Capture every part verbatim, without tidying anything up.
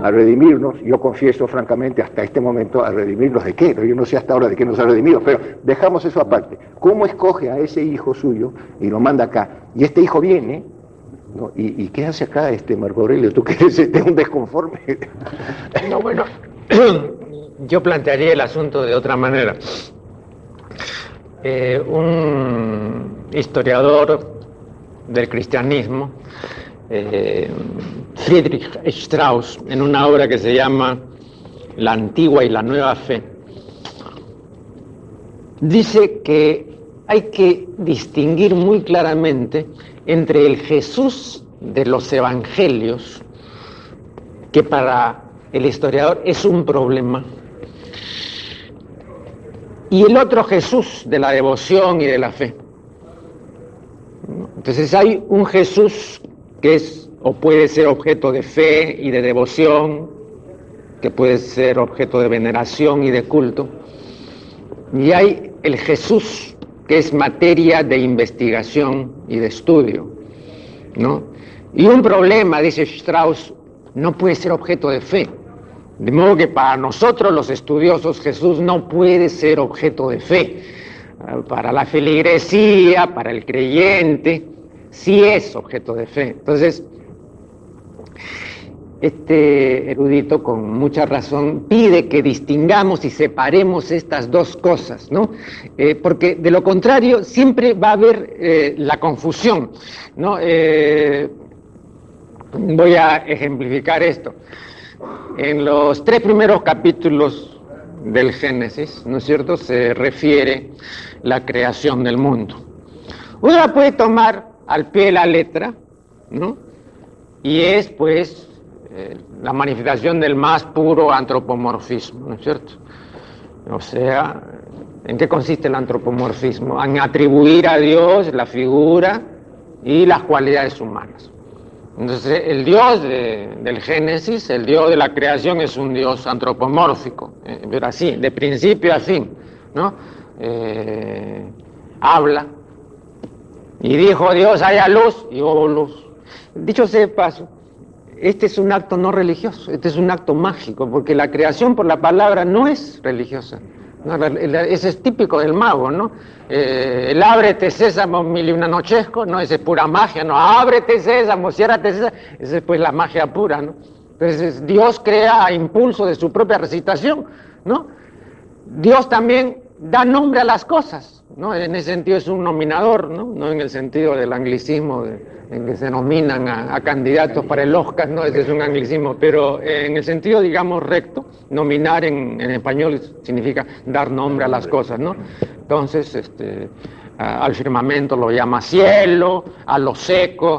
a redimirnos. Yo confieso francamente hasta este momento a redimirnos de qué, yo no sé hasta ahora de qué nos ha redimido, pero dejamos eso aparte. ¿Cómo escoge a ese hijo suyo y lo manda acá? Y este hijo viene, ¿no? ¿Y, y qué hace acá este Marco Aurelio? ¿Tú que eres este, un desconforme? No, bueno, yo plantearía el asunto de otra manera. Eh, un historiador del cristianismo, eh, Friedrich Strauss, en una obra que se llama La Antigua y la Nueva Fe, dice que hay que distinguir muy claramente entre el Jesús de los evangelios, que para el historiador es un problema, y el otro Jesús de la devoción y de la fe. Entonces hay un Jesús que es o puede ser objeto de fe y de devoción, que puede ser objeto de veneración y de culto, y hay el Jesús que es materia de investigación y de estudio, ¿no? Y un problema, dice Strauss, no puede ser objeto de fe. De modo que para nosotros los estudiosos Jesús no puede ser objeto de fe. Para la feligresía, para el creyente, sí es objeto de fe. Entonces, este erudito con mucha razón pide que distingamos y separemos estas dos cosas, ¿no? Eh, porque de lo contrario siempre va a haber eh, la confusión, ¿no? Eh, voy a ejemplificar esto. En los tres primeros capítulos del Génesis, ¿no es cierto?, se refiere la creación del mundo. Uno la puede tomar al pie de la letra, ¿no? Y es, pues, eh, la manifestación del más puro antropomorfismo, ¿no es cierto? O sea, ¿en qué consiste el antropomorfismo? En atribuir a Dios la figura y las cualidades humanas. Entonces, el Dios de, del Génesis, el Dios de la creación, es un Dios antropomórfico, eh, pero así, de principio a fin, ¿no? Eh, habla, y dijo Dios, haya luz, y hubo luz. Dicho sea de paso, este es un acto no religioso, este es un acto mágico, porque la creación por la palabra no es religiosa. No, ese es típico del mago, ¿no? Eh, el ábrete sésamo mil y una nochesco, no, ese es pura magia, no, ábrete sésamo, ciérrate sésamo, esa es pues la magia pura, ¿no? Entonces Dios crea a impulso de su propia recitación, ¿no? Dios también da nombre a las cosas, ¿no? En ese sentido es un nominador, ¿no? No en el sentido del anglicismo de, en que se nominan a, a candidatos para el Oscar, ¿no? Ese es un anglicismo, pero en el sentido, digamos, recto, nominar en, en español significa dar nombre a las cosas, ¿no? Entonces, este, a, al firmamento lo llama cielo, a lo seco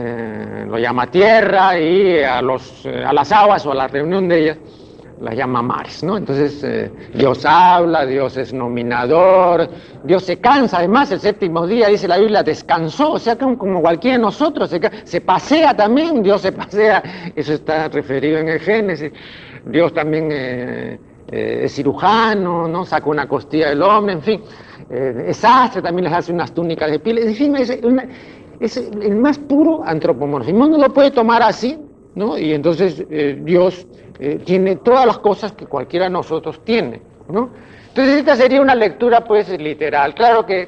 eh, lo llama tierra, y a, los, eh, a las aguas o a la reunión de ellas las llama mares, ¿no? Entonces eh, Dios habla, Dios es nominador, Dios se cansa, además el séptimo día, dice la Biblia, descansó, o sea que como cualquiera de nosotros, se, se pasea también, Dios se pasea, eso está referido en el Génesis. Dios también eh, eh, es cirujano, ¿no? Saca una costilla del hombre, en fin, eh, es sastre, también les hace unas túnicas de piel, en fin, es, una, es el más puro antropomorfismo, uno lo puede tomar así, ¿no? Y entonces eh, Dios eh, tiene todas las cosas que cualquiera de nosotros tiene, ¿no? Entonces esta sería una lectura pues literal. Claro que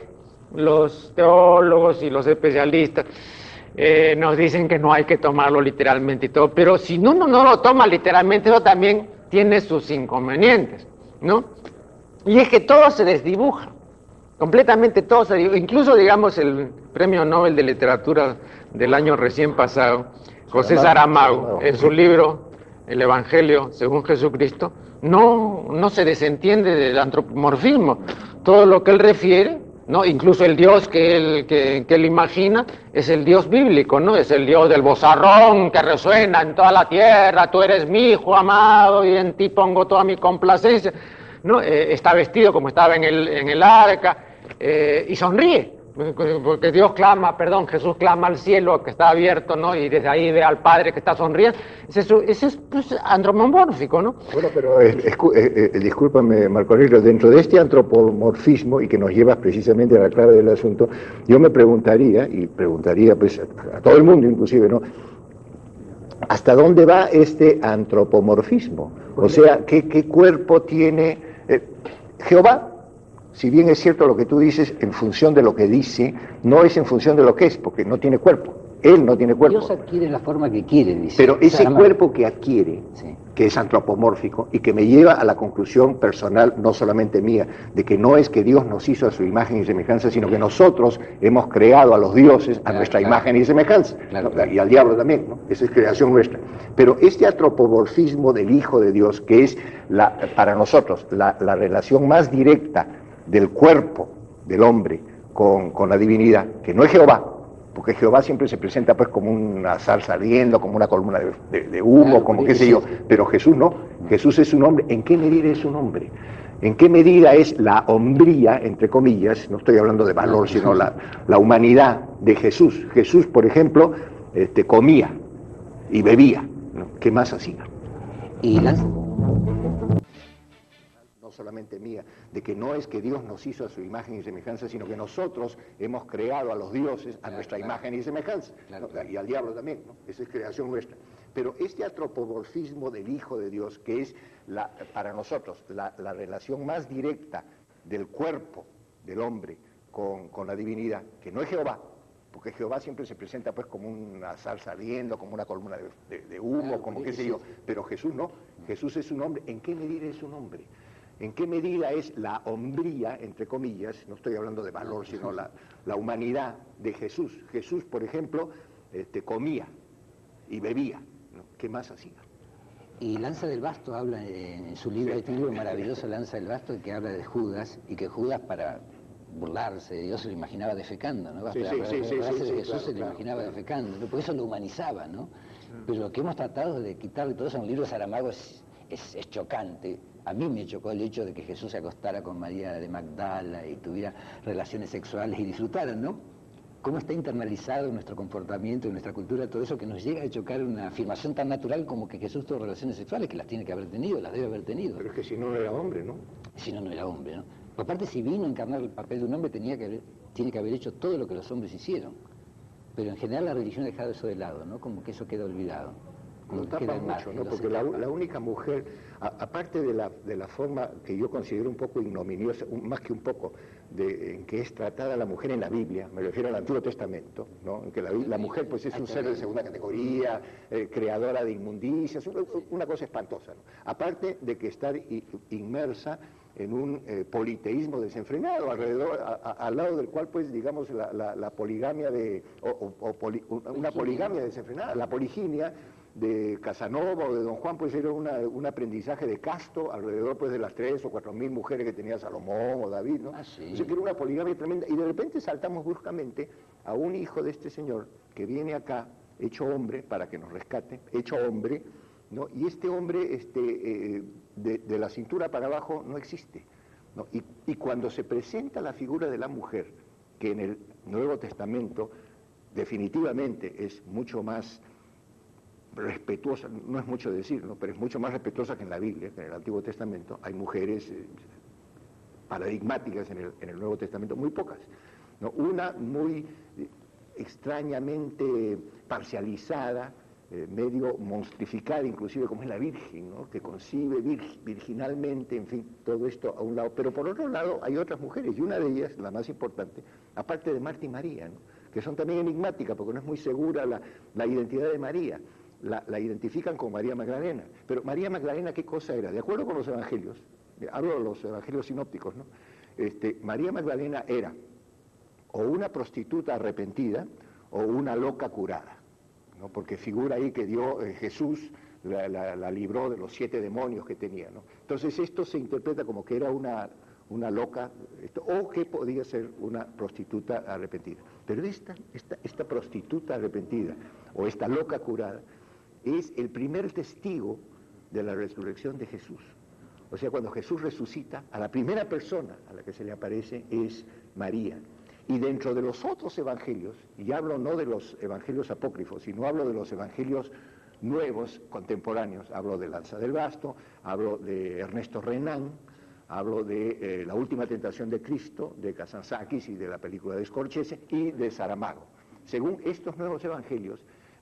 los teólogos y los especialistas eh, nos dicen que no hay que tomarlo literalmente y todo, pero si uno no, no lo toma literalmente, eso también tiene sus inconvenientes, ¿no? Y es que todo se desdibuja, completamente todo se desdibuja. Incluso, digamos, el Premio Nobel de Literatura del año recién pasado, José Saramago, en su libro El Evangelio según Jesucristo, no, no se desentiende del antropomorfismo. Todo lo que él refiere, ¿no? Incluso el Dios que él, que, que él imagina, es el Dios bíblico, ¿no? Es el Dios del vozarrón que resuena en toda la tierra, tú eres mi hijo amado y en ti pongo toda mi complacencia, ¿no? Eh, está vestido como estaba en el, en el arca, eh, y sonríe. Porque Dios clama, perdón, Jesús clama al cielo que está abierto, ¿no? Y desde ahí ve al Padre que está sonriendo. Ese es, ese es pues, antropomórfico, ¿no? Bueno, pero eh, eh, eh, discúlpame, Marco Aurelio, dentro de este antropomorfismo, y que nos lleva precisamente a la clave del asunto, yo me preguntaría, y preguntaría pues a todo el mundo inclusive, ¿no? ¿hasta dónde va este antropomorfismo? O sea, ¿qué, qué cuerpo tiene eh, Jehová? Si bien es cierto lo que tú dices, en función de lo que dice, no es en función de lo que es, porque no tiene cuerpo. Él no tiene cuerpo. Dios adquiere la forma que quiere, dice. Pero ese Saramago. cuerpo que adquiere, sí, que es antropomórfico, y que me lleva a la conclusión personal, no solamente mía, de que no es que Dios nos hizo a su imagen y semejanza, sino que nosotros hemos creado a los dioses a claro, nuestra claro. imagen y semejanza, claro, ¿no? claro. y al diablo también, ¿no? Esa es creación nuestra. Pero este antropomorfismo del Hijo de Dios, que es la, para nosotros la, la relación más directa del cuerpo del hombre con, con la divinidad, que no es Jehová, porque Jehová siempre se presenta pues como una zarza ardiendo, como una columna de, de, de humo, claro, como qué sé yo, pero Jesús no, Jesús es un hombre. ¿En qué medida es un hombre? ¿En qué medida es la hombría, entre comillas, no estoy hablando de valor, sino la, la humanidad de Jesús? Jesús, por ejemplo, este, comía y bebía, ¿no? ¿Qué más hacía? Y las... no solamente mía, de que no es que Dios nos hizo a su imagen y semejanza, sino que nosotros hemos creado a los dioses a claro, nuestra claro. imagen y semejanza, claro, ¿no? claro. y al diablo también, ¿no? Esa es creación nuestra. Pero este antropomorfismo del Hijo de Dios, que es la, para nosotros la, la relación más directa del cuerpo del hombre con, con la divinidad, que no es Jehová, porque Jehová siempre se presenta pues como una zarza ardiendo, como una columna de, de, de humo, claro, como qué sé yo, pero Jesús no, Jesús es un hombre. ¿En qué medida es un hombre? ¿En qué medida es la hombría, entre comillas, no estoy hablando de valor, sino la, la humanidad de Jesús? Jesús, por ejemplo, este, comía y bebía, ¿no? ¿Qué más hacía? Y Lanza del Basto habla en su libro, sí. este libro maravilloso, Lanza del Basto, que habla de Judas, y que Judas, para burlarse de Dios, se lo imaginaba defecando, ¿no? Sí, para, sí, para, sí, para sí, burlarse sí, de sí, Jesús claro, se lo claro, imaginaba claro. defecando, ¿no? Por eso lo humanizaba, ¿no? Pero lo que hemos tratado de quitarle todo eso en un libro de Saramago es, es, es chocante. A mí me chocó el hecho de que Jesús se acostara con María de Magdala y tuviera relaciones sexuales y disfrutaran, ¿no? Cómo está internalizado en nuestro comportamiento, en nuestra cultura, todo eso que nos llega a chocar una afirmación tan natural como que Jesús tuvo relaciones sexuales, que las tiene que haber tenido, las debe haber tenido. Pero es que si no, no era hombre, ¿no? Si no, no era hombre, ¿no? Por aparte, si vino a encarnar el papel de un hombre, tenía que haber, tiene que haber hecho todo lo que los hombres hicieron. Pero en general la religión ha dejado eso de lado, ¿no? Como que eso queda olvidado. Lo tapa mucho, ¿no? Porque la, la única mujer, a, aparte de la, de la forma que yo considero un poco ignominiosa, un, más que un poco, de, en que es tratada la mujer en la Biblia, me refiero al Antiguo Testamento, ¿no? En que la, la mujer pues es un ser de segunda categoría, eh, creadora de inmundicias, una, una cosa espantosa, ¿no? Aparte de que estar inmersa en un eh, politeísmo desenfrenado, alrededor, a, a, al lado del cual, pues, digamos, la, la, la poligamia de, o, o, o poli, una poligamia desenfrenada, la poliginia de Casanova o de Don Juan, pues era una, un aprendizaje de casto alrededor pues de las tres o cuatro mil mujeres que tenía Salomón o David, ¿no? Ah, sí. O sea, que era una poligamia tremenda, y de repente saltamos bruscamente a un hijo de este señor que viene acá, hecho hombre, para que nos rescate, hecho hombre, ¿no? Y este hombre, este, eh, de, de la cintura para abajo no existe, ¿no? Y, y cuando se presenta la figura de la mujer, que en el Nuevo Testamento definitivamente es mucho más respetuosa, no es mucho decir, ¿no? Pero es mucho más respetuosa que en la Biblia, que en el Antiguo Testamento. Hay mujeres eh, paradigmáticas en el, en el Nuevo Testamento, muy pocas, ¿no? Una muy eh, extrañamente parcializada, eh, medio monstrificada, inclusive como es la Virgen, ¿no? Que concibe virg, virginalmente, en fin, todo esto a un lado. Pero por otro lado hay otras mujeres, y una de ellas, la más importante, aparte de Marta y María, ¿no? Que son también enigmáticas, porque no es muy segura la, la identidad de María. La, la identifican con María Magdalena. Pero María Magdalena, ¿qué cosa era? De acuerdo con los evangelios, hablo de los evangelios sinópticos, ¿no? Este, María Magdalena era o una prostituta arrepentida o una loca curada, ¿no? Porque figura ahí que dio eh, Jesús la, la, la libró de los siete demonios que tenía, ¿no? Entonces esto se interpreta como que era una, una loca, esto, o que podía ser una prostituta arrepentida. Pero esta, esta, esta prostituta arrepentida o esta loca curada es el primer testigo de la resurrección de Jesús. O sea, cuando Jesús resucita, a la primera persona a la que se le aparece es María. Y dentro de los otros evangelios, y hablo no de los evangelios apócrifos, sino hablo de los evangelios nuevos, contemporáneos, hablo de Lanza del Basto, hablo de Ernesto Renan, hablo de eh, La Última Tentación de Cristo, de Kazantzakis y de la película de Scorsese, y de Saramago. Según estos nuevos evangelios,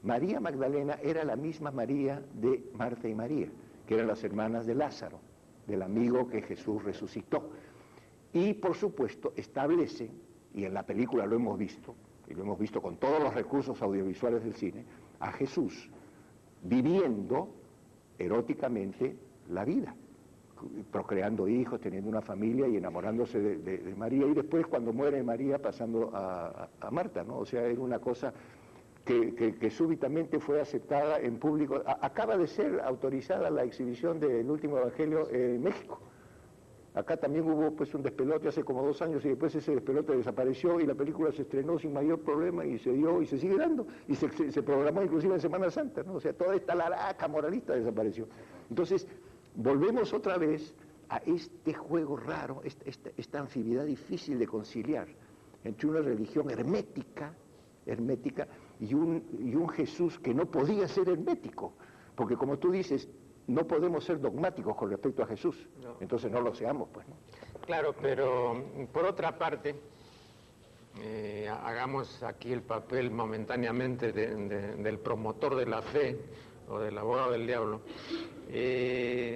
María Magdalena era la misma María de Marta y María, que eran las hermanas de Lázaro, del amigo que Jesús resucitó. Y por supuesto establece, y en la película lo hemos visto, y lo hemos visto con todos los recursos audiovisuales del cine, a Jesús viviendo eróticamente la vida, procreando hijos, teniendo una familia y enamorándose de, de, de María, y después cuando muere María pasando a, a, a Marta, ¿no? O sea, era una cosa que, que, que súbitamente fue aceptada en público. A, acaba de ser autorizada la exhibición del Último Evangelio en México. Acá también hubo pues un despelote hace como dos años y después ese despelote desapareció y la película se estrenó sin mayor problema y se dio y se sigue dando y se, se, se programó inclusive en Semana Santa, ¿no? O sea, toda esta laraca moralista desapareció. Entonces, volvemos otra vez a este juego raro, esta, esta, esta anfibidad difícil de conciliar entre una religión hermética, hermética y un, y un Jesús que no podía ser hermético, porque como tú dices, no podemos ser dogmáticos con respecto a Jesús, no. Entonces no lo seamos, pues, ¿no? Claro, pero por otra parte, eh, hagamos aquí el papel momentáneamente de, de, del promotor de la fe o del abogado del diablo. Eh,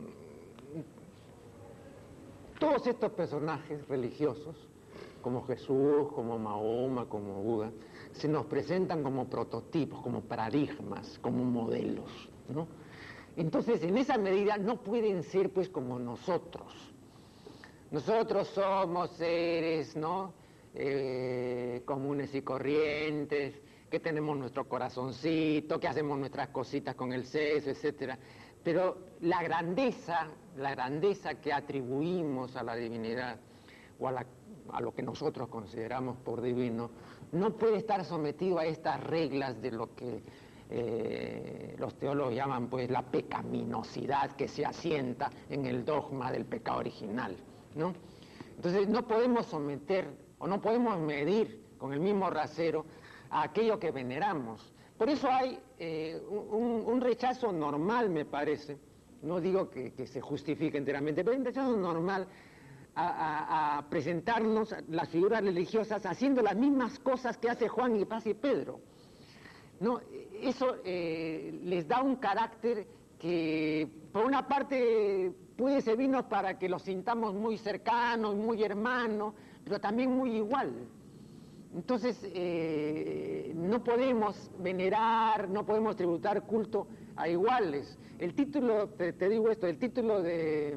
todos estos personajes religiosos, como Jesús, como Mahoma, como Buda, se nos presentan como prototipos, como paradigmas, como modelos, ¿no? Entonces, en esa medida no pueden ser pues como nosotros. Nosotros somos seres, ¿no? Eh, comunes y corrientes, que tenemos nuestro corazoncito, que hacemos nuestras cositas con el sexo, etcétera. Pero la grandeza, la grandeza que atribuimos a la divinidad o a, la, a lo que nosotros consideramos por divino, no puede estar sometido a estas reglas de lo que Eh, los teólogos llaman pues la pecaminosidad que se asienta en el dogma del pecado original, ¿no? Entonces no podemos someter o no podemos medir con el mismo rasero a aquello que veneramos. Por eso hay eh, un, un rechazo normal, me parece, no digo que, que se justifique enteramente, pero un rechazo normal a, a, a presentarnos las figuras religiosas haciendo las mismas cosas que hace Juan y Paz y Pedro. No, eso eh, les da un carácter que por una parte puede servirnos para que los sintamos muy cercanos, muy hermanos, pero también muy igual. Entonces eh, no podemos venerar, no podemos tributar culto a iguales. El título, te, te digo esto, el título de,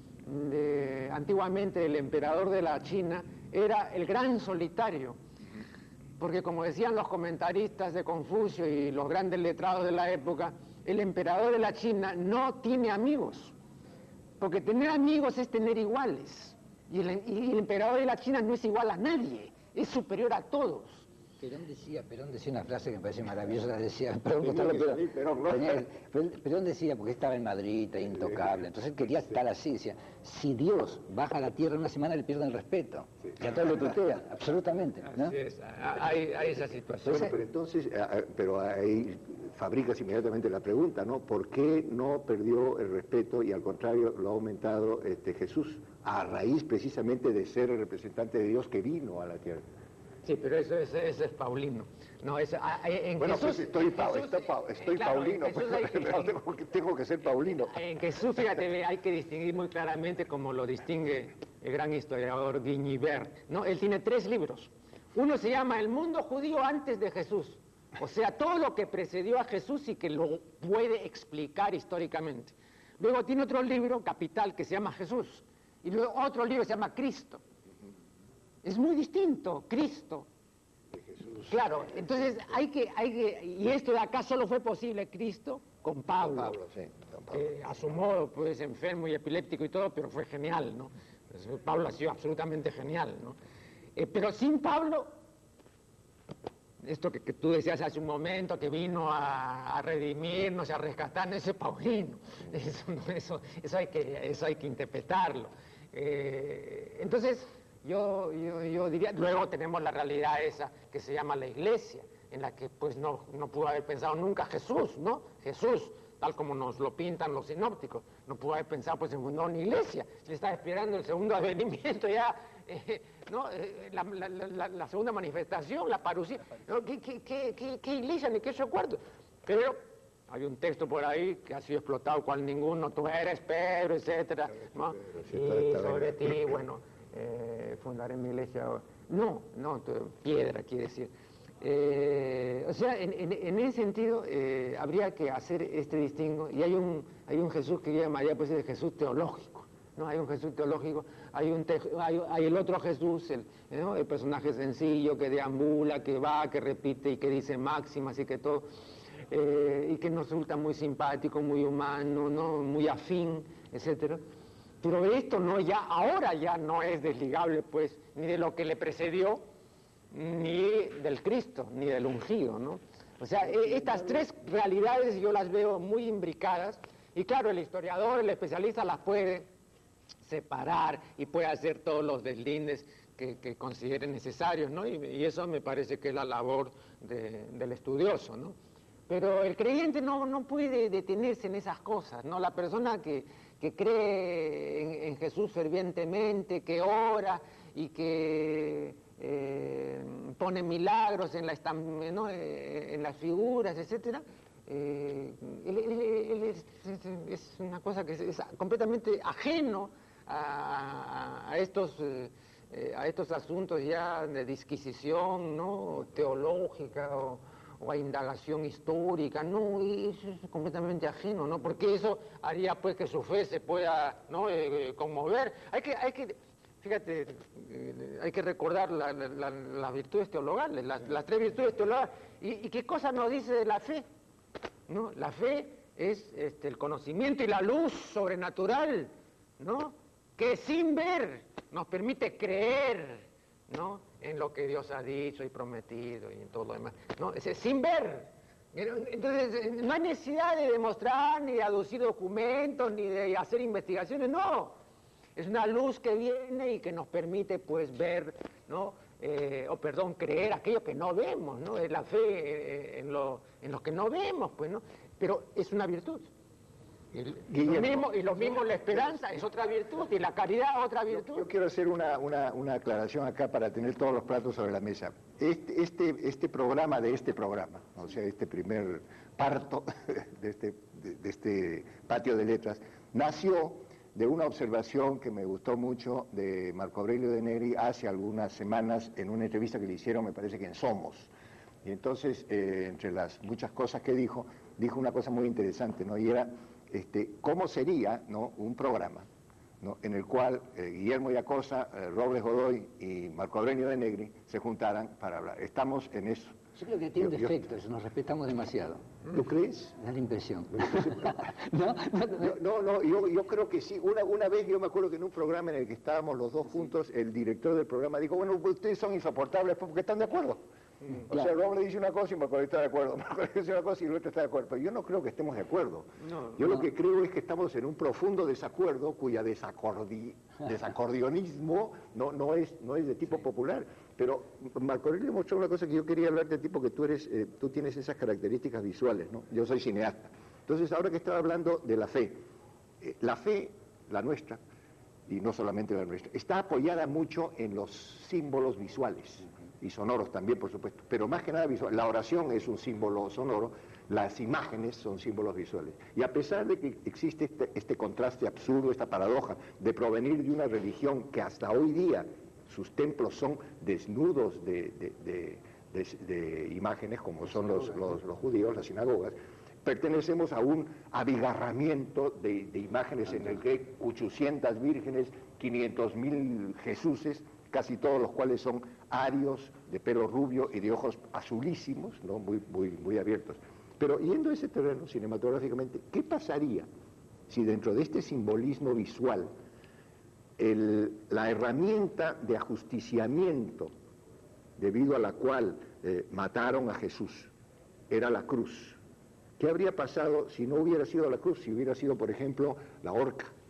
de antiguamente del emperador de la China era el Gran Solitario. Porque como decían los comentaristas de Confucio y los grandes letrados de la época, el emperador de la China no tiene amigos, porque tener amigos es tener iguales, y el, y el emperador de la China no es igual a nadie, es superior a todos. Perón decía, Perón decía una frase que me parece maravillosa, decía, Perón, Perón, Perón, Perón, Perón decía, porque estaba en Madrid, intocable, entonces él quería estar así, decía, si Dios baja a la tierra una semana le pierden el respeto, y a todos lo tutea, absolutamente, ¿no? Así es, hay, hay esa situación. Bueno, pero entonces, pero ahí fabricas inmediatamente la pregunta, ¿no? ¿Por qué no perdió el respeto y al contrario lo ha aumentado este, Jesús, a raíz precisamente de ser el representante de Dios que vino a la tierra? Sí, pero eso, eso, eso es Paulino. No, es, en bueno, Jesús, pues estoy, pa, Jesús, estoy, pa, estoy claro, Paulino, en Jesús pues, que, pero tengo que, tengo que ser Paulino. En Jesús, fíjate, hay que distinguir muy claramente, como lo distingue el gran historiador Guignibert, ¿no? Él tiene tres libros. Uno se llama El mundo judío antes de Jesús, o sea, todo lo que precedió a Jesús y que lo puede explicar históricamente. Luego tiene otro libro, capital, que se llama Jesús, y luego otro libro que se llama Cristo. Es muy distinto, Cristo. Claro, entonces hay que, hay que, y esto de acá solo fue posible Cristo con Pablo, con Pablo, sí, con Pablo. Eh, a su modo, pues enfermo y epiléptico y todo, pero fue genial, ¿no? Pues, Pablo ha sido absolutamente genial, ¿no? Eh, pero sin Pablo, esto que, que tú decías hace un momento, que vino a, a redimirnos, a rescatarnos, ese Paulino, eso, no, eso, eso, hay que, eso hay que interpretarlo. Eh, entonces, Yo, yo, yo diría, luego tenemos la realidad esa que se llama la iglesia, en la que pues no, no pudo haber pensado nunca Jesús, ¿no? Jesús tal como nos lo pintan los sinópticos. No pudo haber pensado pues en fundar una iglesia, se le está esperando el segundo advenimiento ya, eh, ¿no? Eh, la, la, la, la segunda manifestación, la parucía, ¿no? ¿Qué, qué, qué, qué, qué iglesia ni qué cuarto? Pero hay un texto por ahí que ha sido explotado cual ninguno, tú eres Pedro, etcétera, ¿no? Y sobre ti, bueno, eh, fundaré mi iglesia. No, no, piedra quiere decir. Eh, o sea, en, en, en ese sentido eh, habría que hacer este distingo, y hay un, hay un Jesús que yo llamaría pues el Jesús teológico, ¿no? Hay un Jesús teológico, hay, un te, hay, hay el otro Jesús, el, ¿no? El personaje sencillo que deambula, que va, que repite y que dice máximas y que todo, eh, y que nos resulta muy simpático, muy humano, ¿no? Muy afín, etcétera. Pero esto no ya, ahora ya no es desligable pues ni de lo que le precedió, ni del Cristo, ni del ungido, ¿no? O sea, estas tres realidades yo las veo muy imbricadas, y claro, el historiador, el especialista las puede separar y puede hacer todos los deslindes que, que considere necesarios, ¿no? Y, y eso me parece que es la labor de, del estudioso, ¿no? Pero el creyente no, no puede detenerse en esas cosas, ¿no? La persona que, que cree en, en Jesús fervientemente, que ora y que eh, pone milagros en, la, ¿no? eh, en las figuras, etcétera, eh, él, él, él es, es, es una cosa que es, es completamente ajeno a, a, estos, eh, a estos asuntos ya de disquisición, ¿no? Teológica o, o a indagación histórica, no, eso es completamente ajeno, ¿no? Porque eso haría pues que su fe se pueda, ¿no? eh, conmover. Hay que, hay que, fíjate, eh, hay que recordar la, la, la, las virtudes teologales, las, las tres virtudes teologales. ¿Y, y qué cosa nos dice de la fe? ¿No? La fe es este, el conocimiento y la luz sobrenatural, ¿no? Que sin ver nos permite creer, ¿no? En lo que Dios ha dicho y prometido y en todo lo demás, ¿no? Es, sin ver. Entonces, no hay necesidad de demostrar, ni de aducir documentos, ni de hacer investigaciones, no. Es una luz que viene y que nos permite, pues, ver, ¿no? Eh, o, perdón, creer aquello que no vemos, ¿no? Es la fe eh, en, lo, en lo que no vemos, pues, ¿no? Pero es una virtud. Y lo, mismo, y lo mismo la esperanza es otra virtud, y la caridad otra virtud. Yo, yo quiero hacer una, una, una aclaración acá para tener todos los platos sobre la mesa. Este, este, este programa de este programa, o sea, este primer parto de este, de, de este patio de letras, nació de una observación que me gustó mucho de Marco Aurelio de Negri hace algunas semanas en una entrevista que le hicieron, me parece que en Somos. Y entonces, eh, entre las muchas cosas que dijo, dijo una cosa muy interesante, ¿no? Y era... Este, ¿cómo sería, ¿no? un programa, ¿no? en el cual eh, Guillermo Yacosa, eh, Robles Godoy y Marco Aurelio de Negri se juntaran para hablar? Estamos en eso. Yo creo que tiene un defecto, eso, nos respetamos demasiado. ¿Tú crees? Da la impresión. no, no, no, no, no yo, yo creo que sí. Una, una vez yo me acuerdo que en un programa en el que estábamos los dos juntos, el director del programa dijo, bueno, ustedes son insoportables porque están de acuerdo. O claro. sea, Robles dice una cosa y Marco está de acuerdo, Marco dice una cosa y el otro está de acuerdo, pero yo no creo que estemos de acuerdo. No, yo no. Lo que creo es que estamos en un profundo desacuerdo cuya desacordi, desacordionismo no, no, es, no es de tipo sí. popular. Pero Marco Aurelio mostró una cosa que yo quería hablar de ti porque tú, eres, eh, tú tienes esas características visuales, ¿no? Yo soy cineasta. Entonces, ahora que estaba hablando de la fe, eh, la fe, la nuestra, y no solamente la nuestra, está apoyada mucho en los símbolos visuales. Y sonoros también, por supuesto, pero más que nada visual. La oración es un símbolo sonoro, las imágenes son símbolos visuales. Y a pesar de que existe este, este contraste absurdo, esta paradoja de provenir de una religión que hasta hoy día sus templos son desnudos de, de, de, de, de imágenes, como son los, los, los judíos, las sinagogas, pertenecemos a un abigarramiento de, de imágenes en el que hay ochocientas vírgenes, quinientos mil Jesuses, casi todos los cuales son arios, de pelo rubio y de ojos azulísimos, ¿no? muy, muy, muy abiertos. Pero yendo a ese terreno cinematográficamente, ¿qué pasaría si dentro de este simbolismo visual el, la herramienta de ajusticiamiento debido a la cual eh, mataron a Jesús era la cruz? ¿Qué habría pasado si no hubiera sido la cruz, si hubiera sido, por ejemplo, la horca?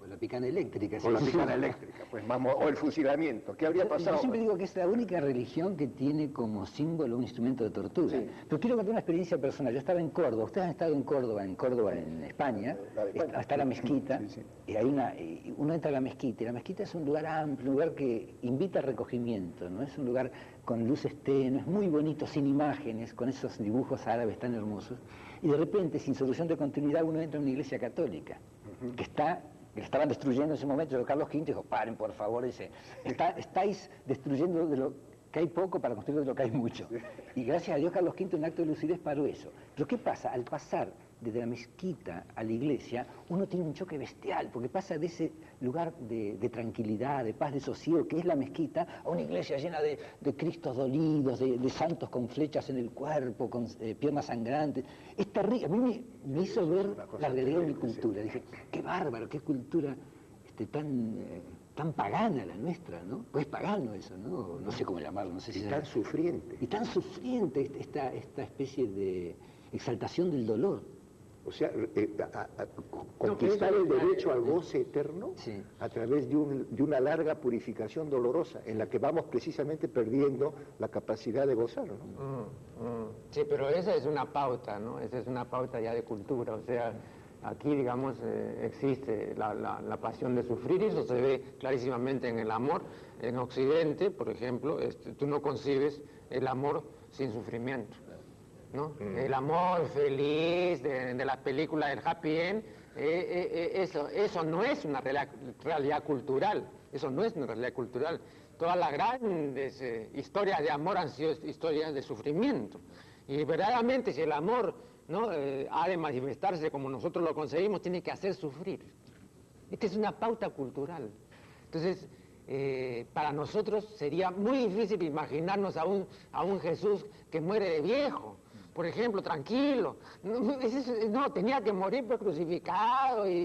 la picana eléctrica. O la picana eléctrica, pues vamos, o el fusilamiento. ¿Qué habría pasado? Yo siempre digo que es la única religión que tiene como símbolo un instrumento de tortura. Sí. Pero quiero contar una experiencia personal. Yo estaba en Córdoba, ustedes han estado en Córdoba, en Córdoba, en España, España. Está la mezquita, sí, sí. y hay una, y uno entra a la mezquita, y la mezquita es un lugar amplio, un lugar que invita al recogimiento, ¿no? Es un lugar con luces tenues, muy bonito, sin imágenes, con esos dibujos árabes tan hermosos, y de repente, sin solución de continuidad, uno entra a una iglesia católica, uh-huh. que está... que estaban destruyendo en ese momento. Carlos quinto dijo, paren por favor, dice, está, estáis destruyendo de lo que hay poco para construir de lo que hay mucho. Y gracias a Dios Carlos quinto en acto de lucidez paró eso. Pero ¿qué pasa? Al pasar desde la mezquita a la iglesia, uno tiene un choque bestial, porque pasa de ese lugar de, de tranquilidad, de paz, de sosiego, que es la mezquita, a una iglesia llena de, de cristos dolidos, de, de santos con flechas en el cuerpo, con eh, piernas sangrantes. Es terrible. A mí me, me hizo ver la realidad de mi cultura. Dije, qué bárbaro, qué cultura este, tan... Eh, tan pagana la nuestra, ¿no? Pues pagano eso, ¿no? No sé cómo llamarlo, no sé si... Y tan sufriente. Y tan sufriente esta, esta especie de exaltación del dolor. O sea, eh, a, a, conquistar el derecho al goce eterno sí. a través de, un, de una larga purificación dolorosa, en la que vamos precisamente perdiendo la capacidad de gozar, ¿no? Mm, mm. Sí, pero esa es una pauta, ¿no? Esa es una pauta ya de cultura, o sea... Aquí, digamos, eh, existe la, la, la pasión de sufrir, y eso se ve clarísimamente en el amor. En Occidente, por ejemplo, este, tú no concibes el amor sin sufrimiento, ¿no? Mm. El amor feliz de, de la película del Happy End, eh, eh, eso, eso no es una realidad, realidad cultural, eso no es una realidad cultural. Todas las grandes eh, historias de amor han sido historias de sufrimiento. Y verdaderamente si el amor ¿no? eh, ha de manifestarse como nosotros lo conseguimos, tiene que hacer sufrir. Esta es una pauta cultural. Entonces, eh, para nosotros sería muy difícil imaginarnos a un, a un Jesús que muere de viejo, por ejemplo, tranquilo. No, no tenía que morir pues, crucificado y, y,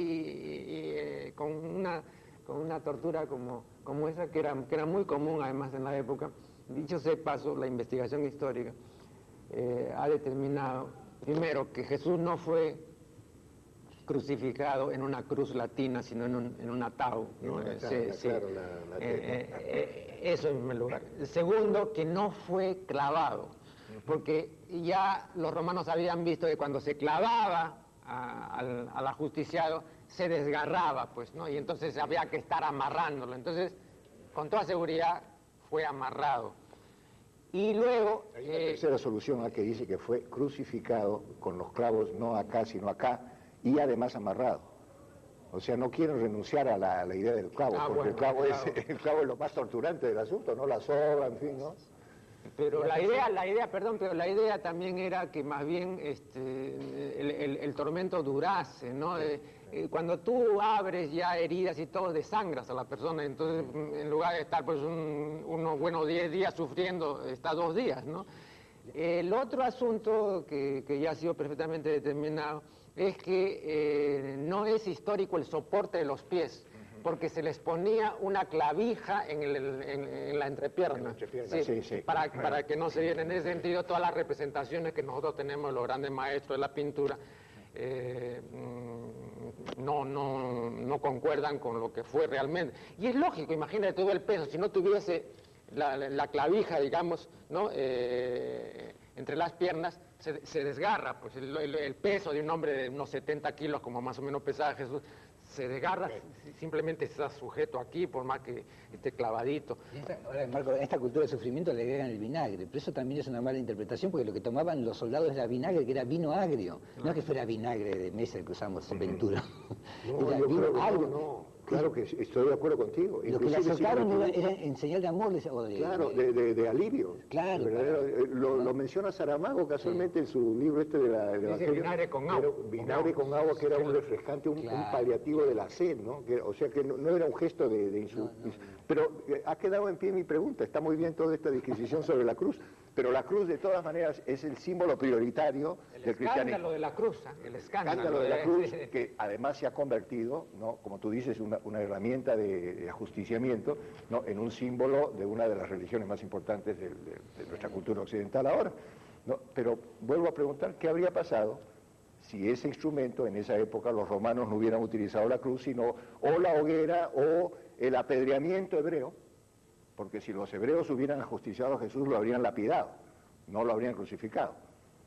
y eh, con, una, con una tortura como, como esa, que era, que era muy común además en la época. Dicho sea de paso, la investigación histórica eh, ha determinado, primero, que Jesús no fue crucificado en una cruz latina, sino en un, en un ataúd, ¿no? Una sí, tabla, sí. claro, la, la eh, eh, eh, eso en primer lugar. Segundo, que no fue clavado, porque ya los romanos habían visto que cuando se clavaba a, al, al ajusticiado, se desgarraba, pues, ¿no? Y entonces había que estar amarrándolo. Entonces, con toda seguridad, fue amarrado. Y luego... Hay una eh, tercera solución, ¿eh? Que dice que fue crucificado con los clavos no acá, sino acá, y además amarrado. O sea, no quieren renunciar a la, a la idea del clavo, ah, porque bueno, el, clavo claro. es, el clavo es lo más torturante del asunto, ¿no? La soga, en fin, ¿no? Pero la idea, la idea, perdón, pero la idea también era que más bien este, el, el, el tormento durase, ¿no? Eh, eh, cuando tú abres ya heridas y todo, desangras a la persona, entonces en lugar de estar pues un, unos buenos diez días sufriendo, está dos días, ¿no? El otro asunto que, que ya ha sido perfectamente determinado es que eh, no es histórico el soporte de los pies, porque se les ponía una clavija en, el, en, en la entrepierna, en la entrepierna sí, sí, sí. Para, para que no se vieran. En ese sentido, todas las representaciones que nosotros tenemos, los grandes maestros de la pintura, eh, no, no, no concuerdan con lo que fue realmente. Y es lógico, imagínate todo el peso, si no tuviese la, la clavija, digamos, ¿no? Eh, entre las piernas, se, se desgarra, pues el, el, el peso de un hombre de unos setenta kilos, como más o menos pesaba Jesús, se desgarra, simplemente está sujeto aquí, por más que esté clavadito. Esta, ahora, Marco, a esta cultura de sufrimiento le agregan el vinagre, pero eso también es una mala interpretación, porque lo que tomaban los soldados era vinagre, que era vino agrio, no, no que fuera vinagre de mesa que usamos en Ventura. No, era yo vino creo que agrio. no, no. Claro que estoy de acuerdo contigo. Lo que le azotaron era, era en señal de amor. O de, claro, de, de, de alivio. Claro. claro. Lo, ¿no? lo menciona Saramago casualmente sí. en su libro este de la... De Dice vinagre con agua. Vinagre con agua, que era un refrescante, un, claro. un paliativo de la sed, ¿no? Que, o sea que no, no era un gesto de, de insu... no, no, no. Pero eh, ha quedado en pie mi pregunta. Está muy bien toda esta disquisición sobre la cruz. Pero la cruz, de todas maneras, es el símbolo prioritario el del cristianismo. El escándalo de la cruz, ¿eh? El escándalo, escándalo de la cruz, que además se ha convertido, ¿no? Como tú dices, una, una herramienta de, de ajusticiamiento, ¿no? En un símbolo de una de las religiones más importantes de, de, de nuestra cultura occidental ahora, ¿no? Pero vuelvo a preguntar, ¿qué habría pasado si ese instrumento en esa época los romanos no hubieran utilizado la cruz, sino o la hoguera o el apedreamiento hebreo, porque si los hebreos hubieran ajusticiado a Jesús lo habrían lapidado, no lo habrían crucificado,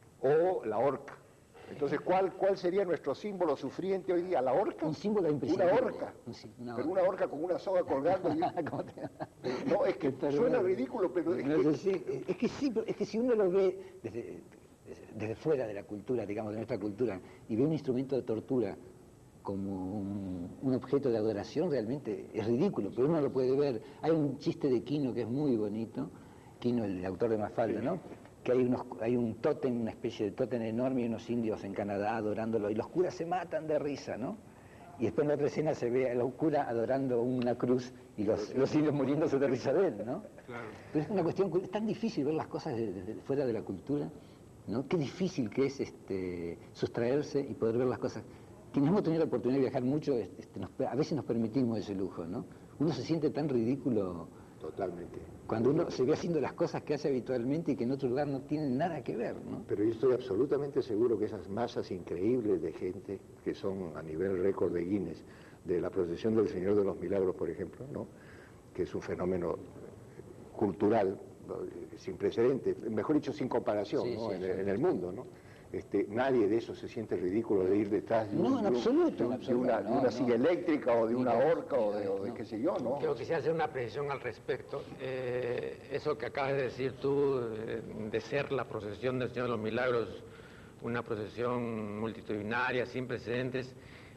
o la horca. Entonces, ¿cuál, cuál sería nuestro símbolo sufriente hoy día? ¿La horca? Un símbolo Una horca, un, una pero una horca con una soga colgando. Y... no, es que pero, suena ridículo, pero es no, que... Sí, es que sí, es que si uno lo ve desde, desde fuera de la cultura, digamos, de nuestra cultura, y ve un instrumento de tortura como un, un objeto de adoración, realmente es ridículo, pero uno lo puede ver. Hay un chiste de Quino que es muy bonito, Quino, el autor de Mafalda, ¿no? Que hay, unos, hay un tótem, una especie de tótem enorme y unos indios en Canadá adorándolo, y los curas se matan de risa, ¿no? Y después en la otra escena se ve a los curas adorando una cruz y los, los indios muriéndose de risa de él, ¿no? Claro. Pero es una cuestión, es tan difícil ver las cosas de, de, de fuera de la cultura, ¿no? Qué difícil que es este, sustraerse y poder ver las cosas. Quienes hemos tenido la oportunidad de viajar mucho, este, nos, a veces nos permitimos ese lujo, ¿no? Uno se siente tan ridículo. Totalmente. Cuando uno se ve haciendo las cosas que hace habitualmente y que en otro lugar no tienen nada que ver, ¿no? Pero yo estoy absolutamente seguro que esas masas increíbles de gente, que son a nivel récord de Guinness, de la procesión del Señor de los Milagros, por ejemplo, ¿no? Que es un fenómeno cultural sin precedentes, mejor dicho, sin comparación, sí, ¿no? Sí, en, sí, en el mundo, ¿no? Este, nadie de eso se siente ridículo de ir detrás de, un, no, en absoluto, de, un, en absoluto, de una, no, de una no, silla eléctrica o de una no, horca o de, o de no. qué sé yo, ¿no? Yo quisiera hacer una precisión al respecto. Eh, eso que acabas de decir tú, eh, de ser la procesión del Señor de los Milagros, una procesión multitudinaria, sin precedentes,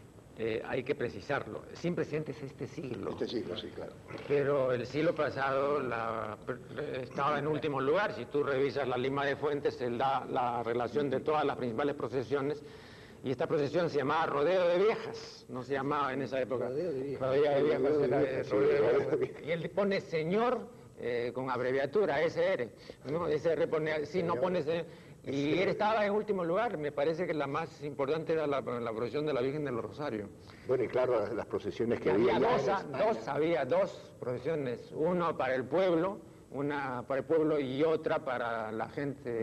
eh, hay que precisarlo. Sin precedentes este siglo. Este siglo, sí, claro. Pero el siglo pasado la, estaba en último lugar. Si tú revisas la lima de fuentes, él da la relación de todas las principales procesiones. Y esta procesión se llamaba Rodeo de Viejas, no se llamaba en esa época. Rodeo de Viejas. Rodeo de Viejas, era de Rodeo de Viejas. Y él pone señor eh, con abreviatura, S R, ¿no? S R pone, sí, no pone señor. Y él estaba en último lugar. Me parece que la más importante era la, la procesión de la Virgen del Rosario. Bueno, y claro, las, las procesiones que había. había Dos, dos, había dos procesiones, uno para el pueblo, una para el pueblo y otra para la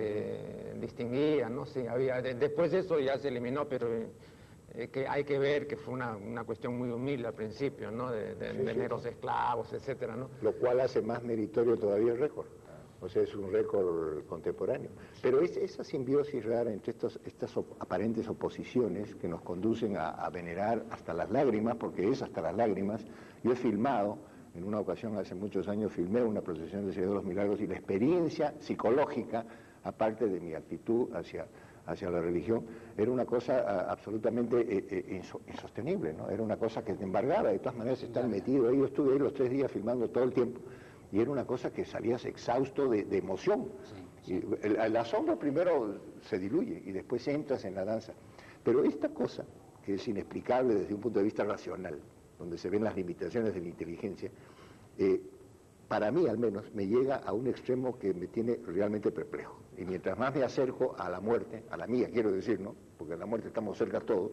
gente distinguida, ¿no? Sí, había, de, después de eso ya se eliminó, pero eh, que hay que ver que fue una, una cuestión muy humilde al principio, ¿no? De, de, sí, de sí. Negros esclavos, etcétera, ¿no? Lo cual hace más meritorio todavía el récord. O sea, es un récord contemporáneo. Pero es esa simbiosis rara entre estos, estas op aparentes oposiciones que nos conducen a, a venerar hasta las lágrimas, porque es hasta las lágrimas. Yo he filmado, en una ocasión hace muchos años, filmé una procesión del Señor de los Milagros y la experiencia psicológica, aparte de mi actitud hacia, hacia la religión, era una cosa a, absolutamente eh, eh, insostenible, ¿no? Era una cosa que te embargaba, de todas maneras estar metido ahí. Yo estuve ahí los tres días filmando todo el tiempo. Y era una cosa que salías exhausto de, de emoción. Sí, sí. Y el, el asombro primero se diluye y después entras en la danza. Pero esta cosa, que es inexplicable desde un punto de vista racional, donde se ven las limitaciones de la inteligencia, eh, para mí al menos me llega a un extremo que me tiene realmente perplejo. Y mientras más me acerco a la muerte, a la mía quiero decir, ¿no? Porque a la muerte estamos cerca todos,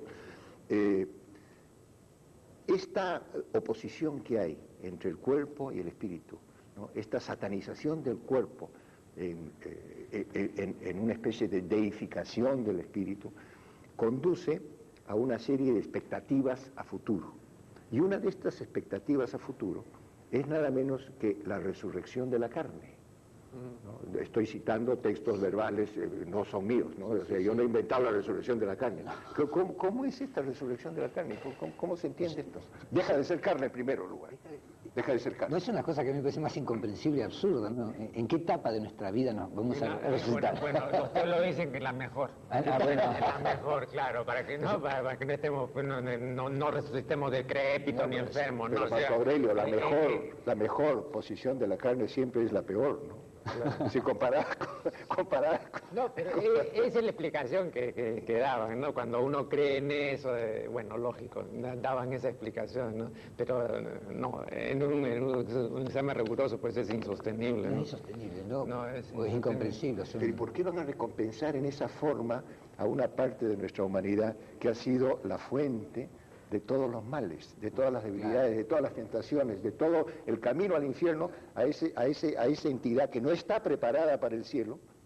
eh, esta oposición que hay entre el cuerpo y el espíritu, ¿no? Esta satanización del cuerpo en, eh, en, en una especie de deificación del espíritu, conduce a una serie de expectativas a futuro. Y una de estas expectativas a futuro es nada menos que la resurrección de la carne, ¿no? Estoy citando textos verbales, eh, no son míos, ¿no? O sea, yo no he inventado la resurrección de la carne. ¿Cómo, cómo es esta resurrección de la carne? ¿Cómo, cómo se entiende esto? Deja de ser carne en primer lugar. Deja de ser carne. No, es una cosa que a mí me parece más incomprensible y absurda, ¿no? ¿En, ¿En qué etapa de nuestra vida nos vamos a resultar? Bueno, bueno, usted lo dicen que es la mejor. Ah, bueno. La mejor, claro, para que no, para, para que no estemos, no, no, no resucitemos decrépitos no, ni enfermos, pero ¿no? Marco o sea, Aurelio, la mejor, eh, la mejor posición de la carne siempre es la peor, ¿no? Claro. Si comparada con, comparada con... No, pero esa es la explicación que, que, que daban, ¿no? Cuando uno cree en eso, de, bueno, lógico, daban esa explicación, ¿no? Pero no, en un, en un examen riguroso pues es insostenible, ¿no? Es insostenible, ¿no? No es, o es incomprensible. Pero ¿y por qué van a recompensar en esa forma a una parte de nuestra humanidad que ha sido la fuente de todos los males, de todas las debilidades, claro, de todas las tentaciones, de todo el camino al infierno, a ese, a ese, a esa entidad que no está preparada para el cielo,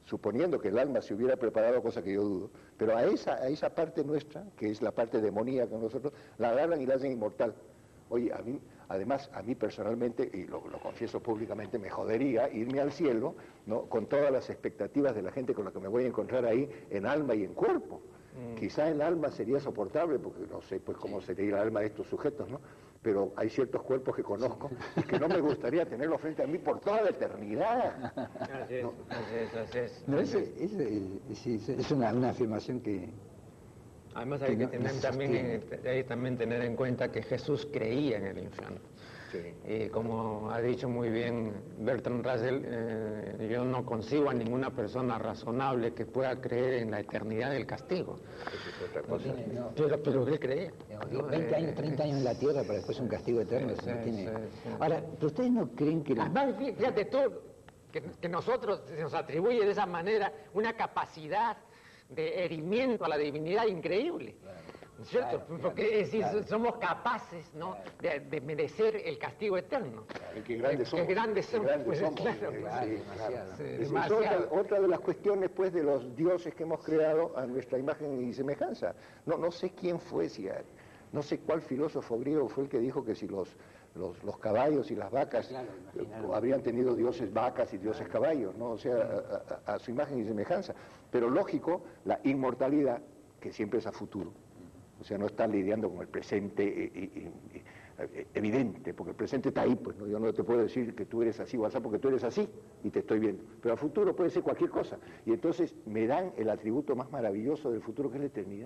suponiendo que el alma se hubiera preparado, cosa que yo dudo, pero a esa, a esa parte nuestra, que es la parte demoníaca de nosotros, la agarran y la hacen inmortal. Oye, a mí, además, a mí personalmente, y lo, lo confieso públicamente, me jodería irme al cielo, ¿no?, con todas las expectativas de la gente con la que me voy a encontrar ahí, en alma y en cuerpo. Mm. Quizá el alma sería soportable, porque no sé pues cómo sería el alma de estos sujetos, ¿no? Pero hay ciertos cuerpos que conozco y que no me gustaría tenerlos frente a mí por toda la eternidad. Así es, ¿no? así es, así es. No, es, es, es, es, es una, una afirmación que... Además hay que, que tener, también, hay también tener en cuenta que Jesús creía en el infierno. Sí. Y como ha dicho muy bien Bertrand Russell, eh, yo no concibo a ninguna persona razonable que pueda creer en la eternidad del castigo. Es otra cosa. No tiene, no. Pero, pero él creía. veinte años, treinta años en la tierra para después un castigo eterno. Sí, no tiene... sí, sí. Ahora, ¿pero ustedes no creen que... La... Además, fíjate tú, que, que nosotros se nos atribuye de esa manera una capacidad de herimiento a la divinidad increíble, claro, ¿no es cierto? Claro, porque claro, es decir, claro, somos capaces, ¿no?, claro, de, de merecer el castigo eterno. Claro, qué grandes somos. Qué grandes somos. Qué grandes pues, somos. Claro, Sí, claro, sí, demasiado. Sí, es, demasiado. es otra, otra de las cuestiones, pues, de los dioses que hemos creado a nuestra imagen y semejanza. No, no sé quién fue, si a, no sé cuál filósofo griego fue el que dijo que si los Los, los caballos y las vacas, claro, eh, habrían tenido dioses vacas y dioses caballos, ¿no? O sea, a, a, a su imagen y semejanza. Pero lógico, la inmortalidad, que siempre es a futuro. O sea, no está lidiando con el presente eh, eh, eh, evidente, porque el presente está ahí, pues, ¿no? Yo no te puedo decir que tú eres así o así, porque tú eres así y te estoy viendo. Pero a futuro puede ser cualquier cosa. Y entonces me dan el atributo más maravilloso del futuro, que es la eternidad.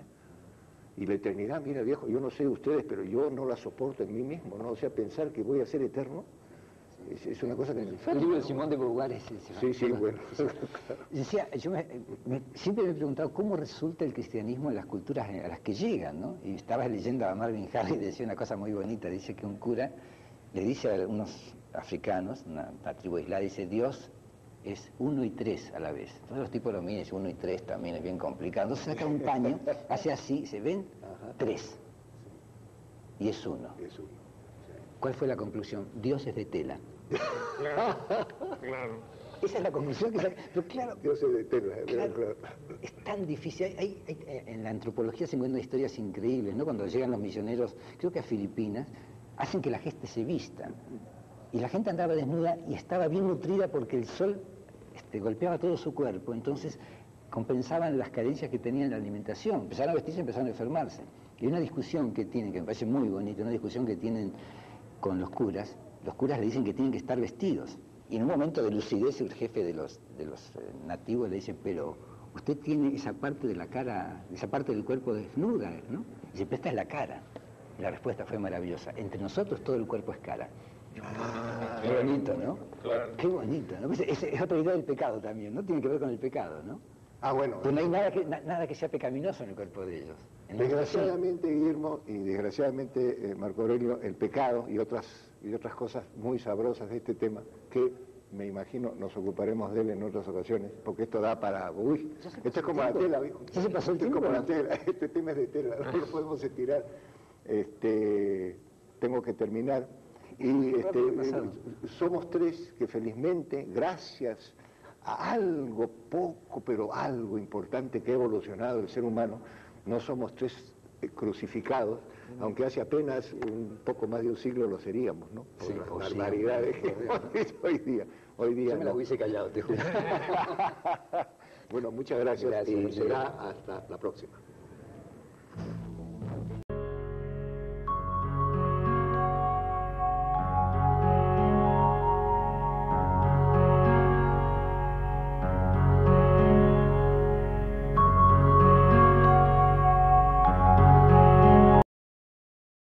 Y la eternidad, mira viejo, yo no sé ustedes, pero yo no la soporto en mí mismo, ¿no? O sea, pensar que voy a ser eterno es, es una cosa que me enferma. El libro de ¿no? Simón de Beauvoir es ese. Sí, sí, bueno. Decía, yo me, me, siempre me he preguntado cómo resulta el cristianismo en las culturas a las que llegan, ¿no? Y estaba leyendo a Marvin Harris y decía una cosa muy bonita, dice que un cura le dice a unos africanos, una, una tribu aislada, dice, Dios es uno y tres a la vez. Todos los tipos lo miran, uno y tres también es bien complicado. Entonces saca un paño, hace así, se ven, ajá, tres. Sí. Y es uno. Es uno. Sí. ¿Cuál fue la conclusión? Dios es de tela. Claro, claro. Esa es la conclusión que saca. Pero claro, Dios es de tela, claro, claro. Es tan difícil. Hay, hay, hay, en la antropología se encuentran historias increíbles, ¿no? Cuando llegan los misioneros, creo que a Filipinas, hacen que la gente se vista. Y la gente andaba desnuda y estaba bien nutrida porque el sol este, golpeaba todo su cuerpo, entonces compensaban las carencias que tenían en la alimentación. Empezaron a vestirse y empezaron a enfermarse. Y una discusión que tienen, que me parece muy bonita, una discusión que tienen con los curas, los curas le dicen que tienen que estar vestidos. Y en un momento de lucidez el jefe de los, de los eh, nativos le dice, pero usted tiene esa parte de la cara, esa parte del cuerpo desnuda, ¿no? Y dice, pero esta es la cara. Y la respuesta fue maravillosa. Entre nosotros todo el cuerpo es cara. Ah, qué bonito, ¿no? Claro. Qué bonito, ¿no? Es, es otra idea del pecado también, ¿no? Tiene que ver con el pecado, ¿no? Ah, bueno. Pues no hay nada que, na, nada que sea pecaminoso en el cuerpo de ellos. Desgraciadamente, Guillermo, y desgraciadamente, eh, Marco Aurelio, el pecado y otras, y otras cosas muy sabrosas de este tema, que me imagino nos ocuparemos de él en otras ocasiones, porque esto da para... Uy, esto es como la tela, ¿viejo? ¿Ya se pasó el tiempo? tiempo? Es como la tela, este tema es de tela, no lo podemos estirar. Este, tengo que terminar. Y este, eh, somos tres que felizmente, gracias a algo poco, pero algo importante que ha evolucionado el ser humano, no somos tres eh, crucificados, mm. aunque hace apenas un poco más de un siglo lo seríamos, ¿no? Por sí, las oh, barbaridades sí, que hemos visto hoy día. Hoy día Yo me no. la hubiese callado, te juro. Bueno, muchas gracias, Gracias, y será hasta la próxima.